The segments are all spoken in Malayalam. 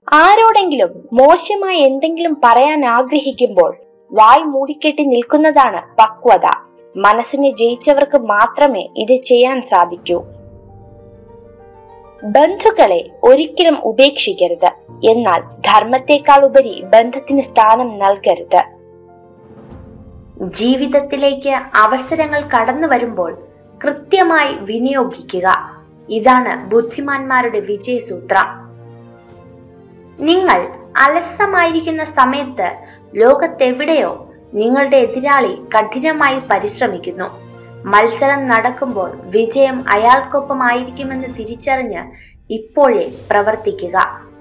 ആരോടെങ്കിലും മോശമായി എന്തെങ്കിലും പറയാൻ ആഗ്രഹിക്കുമ്പോൾ വായ് മൂടിക്കെട്ടി നിൽക്കുന്നതാണ് പക്വത. മനസ്സിനെ ജയിച്ചവർക്ക് മാത്രമേ ഇത് ചെയ്യാൻ സാധിക്കൂ. ബന്ധുക്കളെ ഒരിക്കലും ഉപേക്ഷിക്കരുത്. എന്നാൽ ധർമ്മത്തെക്കാൾ ഉപരി ബന്ധത്തിന് സ്ഥാനം നൽകരുത്. ജീവിതത്തിലേക്ക് അവസരങ്ങൾ കടന്നു വരുമ്പോൾ കൃത്യമായി വിനിയോഗിക്കുക. ഇതാണ് ബുദ്ധിമാന്മാരുടെ വിജയസൂത്രം. നിങ്ങൾ അലസമായിരിക്കുന്ന സമയത്ത് ലോകത്തെവിടെയോ നിങ്ങളുടെ എതിരാളി കഠിനമായി പരിശ്രമിക്കുന്നു. മത്സരം നടക്കുമ്പോൾ വിജയം അയാൾക്കൊപ്പമായിരിക്കുമെന്ന് തിരിച്ചറിഞ്ഞ് ഇപ്പോഴേ പ്രവർത്തിക്കുക.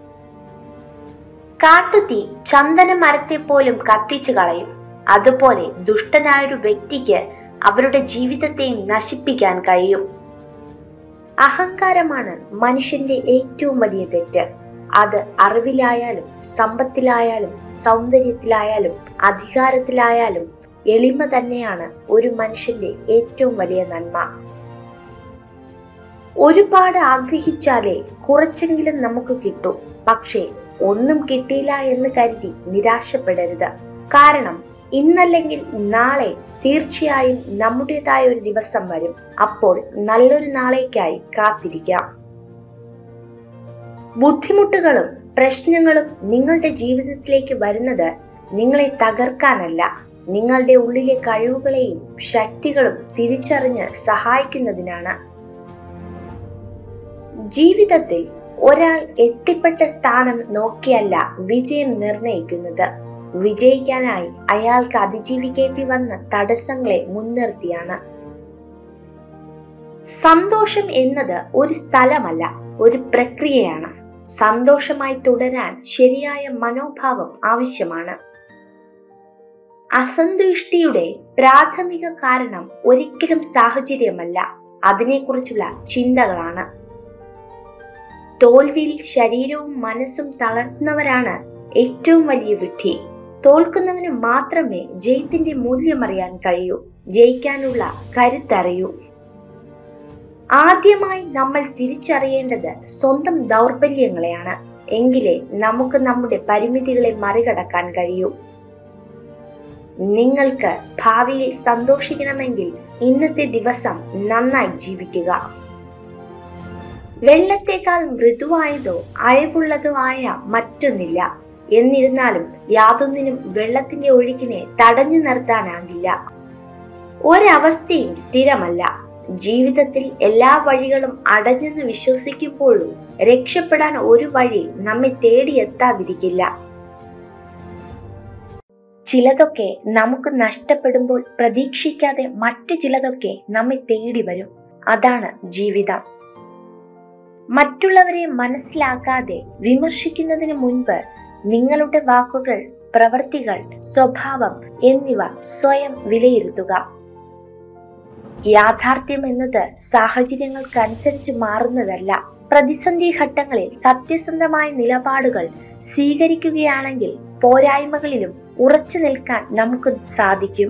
കാട്ടുതീ ചന്ദന മരത്തെ പോലും കത്തിച്ചു കളയും. അതുപോലെ ദുഷ്ടനായൊരു വ്യക്തിക്ക് അവരുടെ ജീവിതത്തെയും നശിപ്പിക്കാൻ കഴിയും. അഹങ്കാരമാണ് മനുഷ്യന്റെ ഏറ്റവും വലിയ തെറ്റ്. അത് അറിവിലായാലും സമ്പത്തിലായാലും സൗന്ദര്യത്തിലായാലും അധികാരത്തിലായാലും എളിമ തന്നെയാണ് ഒരു മനുഷ്യന്റെ ഏറ്റവും വലിയ നന്മ. ഒരുപാട് ആഗ്രഹിച്ചാലേ കുറച്ചെങ്കിലും നമുക്ക് കിട്ടൂ. പക്ഷേ ഒന്നും കിട്ടിയില്ല എന്ന് കരുതി നിരാശപ്പെടരുത്. കാരണം ഇന്നല്ലെങ്കിൽ നാളെ തീർച്ചയായും നമ്മുടേതായ ഒരു ദിവസം വരും. അപ്പോൾ നല്ലൊരു നാളേക്കായി കാത്തിരിക്കാം. ബുദ്ധിമുട്ടുകളും പ്രശ്നങ്ങളും നിങ്ങളുടെ ജീവിതത്തിലേക്ക് വരുന്നത് നിങ്ങളെ തകർക്കാനല്ല, നിങ്ങളുടെ ഉള്ളിലെ കഴിവുകളെയും ശക്തികളും തിരിച്ചറിഞ്ഞ് സഹായിക്കുന്നതിനാണ്. ജീവിതത്തിൽ ഒരാൾ എത്തിപ്പെട്ട സ്ഥാനം നോക്കിയല്ല വിജയം നിർണയിക്കുന്നത്. വിജയിക്കാനായി അയാൾക്ക് അതിജീവിക്കേണ്ടി വന്ന തടസ്സങ്ങളെ മുൻനിർത്തിയാണ്. സന്തോഷം എന്നത് ഒരു സ്ഥലമല്ല, ഒരു പ്രക്രിയയാണ്. സന്തോഷമായി തുടരാൻ ശരിയായ മനോഭാവം ആവശ്യമാണ്. അസന്തുഷ്ടിയുടെ പ്രാഥമിക കാരണം ഒരിക്കലും സാഹചര്യമല്ല, അതിനെക്കുറിച്ചുള്ള ചിന്തകളാണ്. തോൽവിയിൽ ശരീരവും മനസ്സും തളർന്നവരാണ് ഏറ്റവും വലിയ വിഡ്ഢി. തോൽക്കുന്നവന് മാത്രമേ ജയത്തിന്റെ മൂല്യമറിയാൻ കഴിയൂ, ജയിക്കാനുള്ള കരുത്തറിയൂ. ആദ്യമായി നമ്മൾ തിരിച്ചറിയേണ്ടത് സ്വന്തം ദൗർബല്യങ്ങളെയാണ്. എങ്കിലേ നമുക്ക് നമ്മുടെ പരിമിതികളെ മറികടക്കാൻ കഴിയൂ. നിങ്ങൾക്ക് ഭാവിയിൽ സന്തോഷിക്കണമെങ്കിൽ ഇന്നത്തെ ദിവസം നന്നായി ജീവിക്കുക. വെള്ളത്തേക്കാൾ മൃദുവായതോ അയവുള്ളതോ ആയ മറ്റൊന്നില്ല. എന്നിരുന്നാലും യാതൊന്നിനും വെള്ളത്തിന്റെ ഒഴുക്കിനെ തടഞ്ഞു നിർത്താനാകില്ല. ഒരവസ്ഥയും സ്ഥിരമല്ല. ജീവിതത്തിൽ എല്ലാ വഴികളും അടഞ്ഞെന്ന് വിശ്വസിക്കുമ്പോഴും രക്ഷപ്പെടാൻ ഒരു വഴി നമ്മെ തേടിയെത്താതിരിക്കില്ല. ചിലതൊക്കെ നമുക്ക് നഷ്ടപ്പെടുമ്പോൾ പ്രതീക്ഷിക്കാതെ മറ്റു ചിലതൊക്കെ നമ്മെ തേടി വരും. അതാണ് ജീവിതം. മറ്റുള്ളവരെ മനസ്സിലാക്കാതെ വിമർശിക്കുന്നതിന് മുൻപ് നിങ്ങളുടെ വാക്കുകൾ, പ്രവൃത്തികൾ, സ്വഭാവം എന്നിവ സ്വയം വിലയിരുത്തുക. യാഥാർത്ഥ്യം എന്നത് സാഹചര്യങ്ങൾക്കനുസരിച്ച് മാറുന്നതല്ല. പ്രതിസന്ധി ഘട്ടങ്ങളിൽ സത്യസന്ധമായ നിലപാടുകൾ സ്വീകരിക്കുകയാണെങ്കിൽ പോരായ്മകളിലും ഉറച്ചു നിൽക്കാൻ നമുക്ക് സാധിക്കും.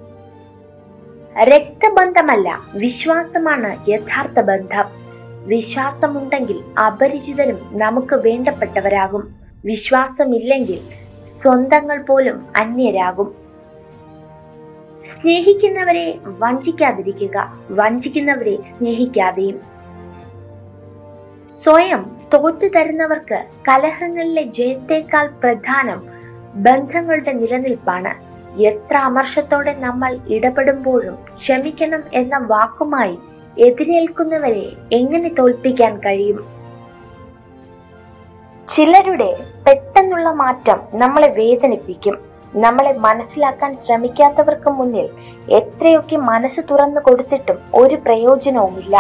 രക്തബന്ധമല്ല, വിശ്വാസമാണ് യഥാർത്ഥ ബന്ധം. വിശ്വാസമുണ്ടെങ്കിൽ അപരിചിതരും നമുക്ക് വേണ്ടപ്പെട്ടവരാകും. വിശ്വാസമില്ലെങ്കിൽ സ്വന്തങ്ങൾ പോലും അന്യരാകും. സ്നേഹിക്കുന്നവരെ വഞ്ചിക്കാതിരിക്കുക, വഞ്ചിക്കുന്നവരെ സ്നേഹിക്കാതെയും. സ്വയം തോറ്റു തരുന്നവർക്ക് കലഹങ്ങളിലെ ജയത്തേക്കാൾ പ്രധാനം ബന്ധങ്ങളുടെ നിലനിൽപ്പാണ്. എത്ര അമർഷത്തോടെ നമ്മൾ ഇടപെടുമ്പോഴും ക്ഷമിക്കണം എന്ന വാക്കുമായി എതിരേൽക്കുന്നവരെ എങ്ങനെ തോൽപ്പിക്കാൻ കഴിയും? ചിലരുടെ പെട്ടെന്നുള്ള മാറ്റം നമ്മളെ വേദനിപ്പിക്കും. നമ്മളെ മനസ്സിലാക്കാൻ ശ്രമിക്കാത്തവർക്ക് മുന്നിൽ എത്രയൊക്കെ മനസ്സ് തുറന്നു കൊടുത്തിട്ടും ഒരു പ്രയോജനവുമില്ല.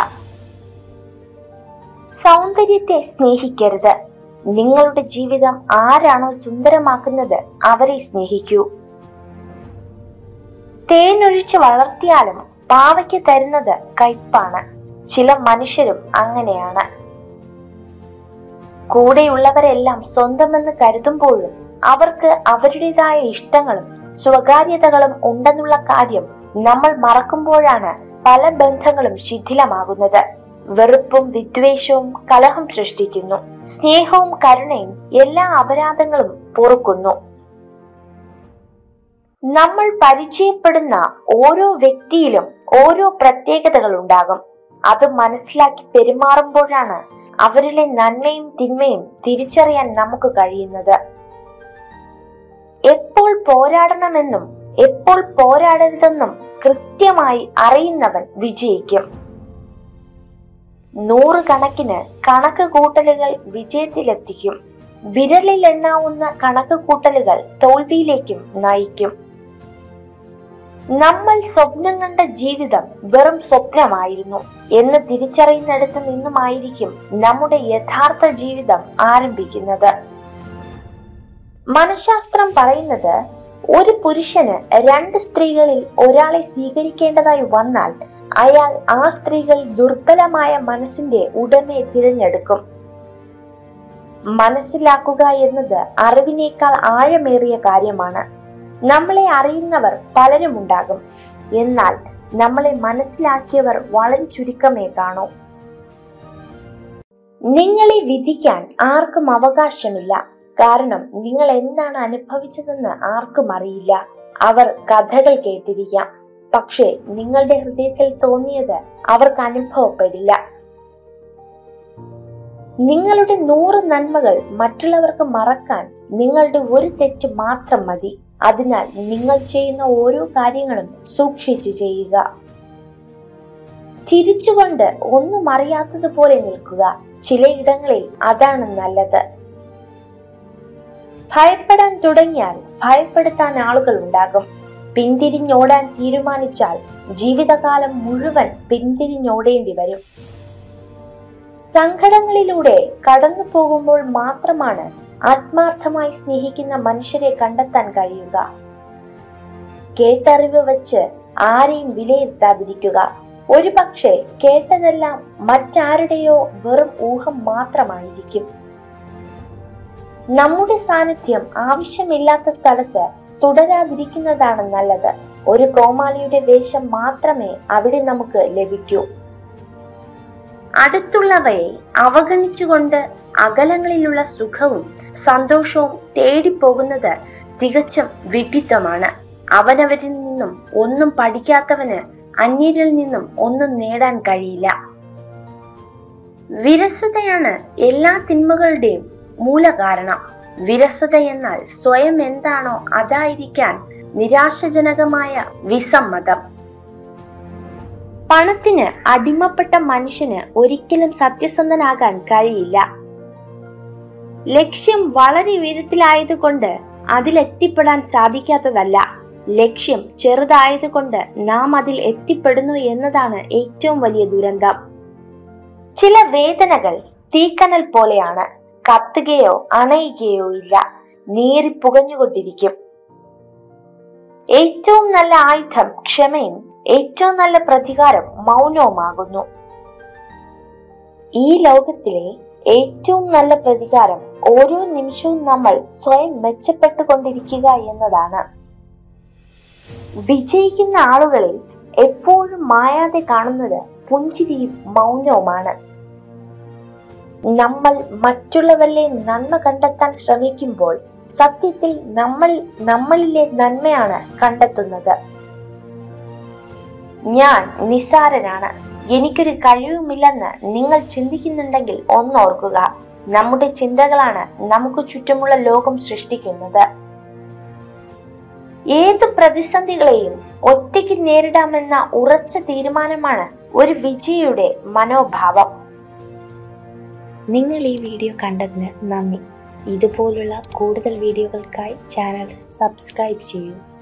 സൗന്ദര്യത്തെ സ്നേഹിക്കരുത്. നിങ്ങളുടെ ജീവിതം ആരാണോ സുന്ദരമാക്കുന്നത് അവരെ സ്നേഹിക്കൂ. തേനൊഴിച്ച് വളർത്തിയാലും പാവയ്ക്ക് തരുന്നത് കയ്പാണ്. ചില മനുഷ്യരും അങ്ങനെയാണ്. കൂടെയുള്ളവരെല്ലാം സ്വന്തമെന്ന് കരുതുമ്പോഴും അവർക്ക് അവരുടേതായ ഇഷ്ടങ്ങളും സ്വകാര്യതകളും ഉണ്ടെന്നുള്ള കാര്യം നമ്മൾ മറക്കുമ്പോഴാണ് പല ബന്ധങ്ങളും ശിഥിലമാകുന്നത്. വെറുപ്പും വിദ്വേഷവും കലഹം സൃഷ്ടിക്കുന്നു. സ്നേഹവും കരുണയും എല്ലാ അപരാധങ്ങളും പൊറുക്കുന്നു. നമ്മൾ പരിചയപ്പെടുന്ന ഓരോ വ്യക്തിയിലും ഓരോ പ്രത്യേകതകൾ ഉണ്ടാകും. അത് മനസ്സിലാക്കി പെരുമാറുമ്പോഴാണ് അവരിലെ നന്മയും തിന്മയും തിരിച്ചറിയാൻ നമുക്ക് കഴിയുന്നത്. എപ്പോൾ പോരാടണമെന്നും എപ്പോൾ പോരാടരുതെന്നും കൃത്യമായി അറിയുന്നവൻ വിജയിക്കും. 100 കണക്കിന് കണക്ക് കൂട്ടലുകൾ വിജയത്തിലെത്തിക്കും. വിരലിൽ എണ്ണാവുന്ന കണക്ക് കൂട്ടലുകൾ തോൽവിയിലേക്കും നയിക്കും. നമ്മൾ സ്വപ്നം കണ്ട ജീവിതം വെറും സ്വപ്നമായിരുന്നു എന്ന് തിരിച്ചറിയുന്നിടത്ത് നിന്നുമായിരിക്കും നമ്മുടെ യഥാർത്ഥ ജീവിതം ആരംഭിക്കുന്നത്. മനഃശാസ്ത്രം പറയുന്നത്, ഒരു പുരുഷന് 2 സ്ത്രീകളിൽ ഒരാളെ സ്വീകരിക്കേണ്ടതായി വന്നാൽ അയാൾ ആ സ്ത്രീകളിൽ ദുർബലമായ മനസ്സിന്റെ ഉടമയെ തിരഞ്ഞെടുക്കും. മനസ്സിലാക്കുക എന്നത് അറിവിനേക്കാൾ ആഴമേറിയ കാര്യമാണ്. നമ്മളെ അറിയുന്നവർ പലരും ഉണ്ടാകും, എന്നാൽ നമ്മളെ മനസ്സിലാക്കിയവർ വളരെ ചുരുക്കമേ കാണൂ. നിങ്ങളെ വിധിക്കാൻ ആർക്കും അവകാശമില്ല. കാരണം നിങ്ങൾ എന്താണ് അനുഭവിച്ചതെന്ന് ആർക്കും അറിയില്ല. അവർ കഥകൾ കേട്ടിരിക്കാം, പക്ഷേ നിങ്ങളുടെ ഹൃദയത്തിൽ തോന്നിയത് അവർക്ക് അനുഭവപ്പെടില്ല. നിങ്ങളുടെ 100 നന്മകൾ മറ്റുള്ളവർക്ക് മറക്കാൻ നിങ്ങളുടെ ഒരു തെറ്റ് മാത്രം മതി. അതിനാൽ നിങ്ങൾ ചെയ്യുന്ന ഓരോ കാര്യങ്ങളും സൂക്ഷിച്ചു ചെയ്യുക. ചിരിച്ചുകൊണ്ട് ഒന്നും അറിയാത്തതുപോലെ നിൽക്കുക. ചിലയിടങ്ങളിൽ അതാണ് നല്ലത്. ഭയപ്പെടാൻ തുടങ്ങിയാൽ ഭയപ്പെടുത്താൻ ആളുകൾ ഉണ്ടാകും. പിന്തിരിഞ്ഞോടാൻ തീരുമാനിച്ചാൽ ജീവിതകാലം മുഴുവൻ പിന്തിരിഞ്ഞോടേണ്ടി വരും. സങ്കടങ്ങളിലൂടെ കടന്നു പോകുമ്പോൾ മാത്രമാണ് ആത്മാർത്ഥമായി സ്നേഹിക്കുന്ന മനുഷ്യരെ കണ്ടെത്താൻ കഴിയുക. കേട്ടറിവ് വെച്ച് ആരെയും വിലയിരുത്താതിരിക്കുക. ഒരു പക്ഷേ കേട്ടതെല്ലാം മറ്റാരുടെയോ വെറും ഊഹം മാത്രമായിരിക്കും. നമ്മുടെ സാന്നിധ്യം ആവശ്യമില്ലാത്ത സ്ഥലത്ത് തുടരാതിരിക്കുന്നതാണ് നല്ലത്. ഒരു കോമാളിയുടെ വേഷം മാത്രമേ അവിടെ നമുക്ക് ലഭിക്കൂ. അടുത്തുള്ളവയെ അവഗണിച്ചുകൊണ്ട് അകലങ്ങളിലുള്ള സുഖവും സന്തോഷവും തേടിപ്പോകുന്നത് തികച്ചും വിഡ്ഢിത്തമാണ്. അവനവരിൽ നിന്നും ഒന്നും പഠിക്കാത്തവന് അന്യരിൽ നിന്നും ഒന്നും നേടാൻ കഴിയില്ല. വിരസതയാണ് എല്ലാ തിന്മകളുടെയും മൂലകാരണം. വിരസത എന്നാൽ സ്വയം എന്താണോ അതായിരിക്കാൻ നിരാശജനകമായ വിസമ്മതം. പണത്തിന് അടിമപ്പെട്ട മനുഷ്യന് ഒരിക്കലും സത്യസന്ധനാകാൻ കഴിയില്ല. ലക്ഷ്യം വളരെ ഉയരത്തിലായതുകൊണ്ട് അതിലെത്തിപ്പെടാൻ സാധിക്കാത്തതല്ല. ലക്ഷ്യം ചെറുതായതുകൊണ്ട് നാം അതിൽ എത്തിപ്പെടുന്നു എന്നതാണ് ഏറ്റവും വലിയ ദുരന്തം. ചില വേദനകൾ തീക്കനൽ പോലെയാണ്. കത്തുകയോ അണയുകയോ ഇല്ല, നീറിപ്പുകഞ്ഞുകൊണ്ടിരിക്കും. ഏറ്റവും നല്ല ആയുധം ക്ഷമയും ഏറ്റവും നല്ല പ്രതികാരം മൗനവുമാകുന്നു. ഈ ലോകത്തിലെ ഏറ്റവും നല്ല പ്രതികാരം ഓരോ നിമിഷവും നമ്മൾ സ്വയം മെച്ചപ്പെട്ടുകൊണ്ടിരിക്കുക എന്നതാണ്. വിജയിക്കുന്ന ആളുകളിൽ എപ്പോഴും മായാതെ കാണുന്നത് പുഞ്ചിരിയും മൗനവുമാണ്. നമ്മൾ മറ്റുള്ളവരിലെ നന്മ കണ്ടെത്താൻ ശ്രമിക്കുമ്പോൾ സത്യത്തിൽ നമ്മളിലെ നന്മയാണ് കണ്ടെത്തുന്നത്. ഞാൻ നിസ്സാരനാണ്, എനിക്കൊരു കഴിവുമില്ലെന്ന് നിങ്ങൾ ചിന്തിക്കുന്നുണ്ടെങ്കിൽ ഒന്നോർക്കുക, നമ്മുടെ ചിന്തകളാണ് നമുക്ക് ചുറ്റുമുള്ള ലോകം സൃഷ്ടിക്കുന്നത്. ഏത് പ്രതിസന്ധികളെയും ഒറ്റയ്ക്ക് നേരിടാമെന്ന ഉറച്ച തീരുമാനമാണ് ഒരു വിജയിയുടെ മനോഭാവം. നിങ്ങൾ ഈ വീഡിയോ കണ്ടതിന് നന്ദി. ഇതുപോലുള്ള കൂടുതൽ വീഡിയോകൾക്കായി ചാനൽ സബ്സ്ക്രൈബ് ചെയ്യൂ.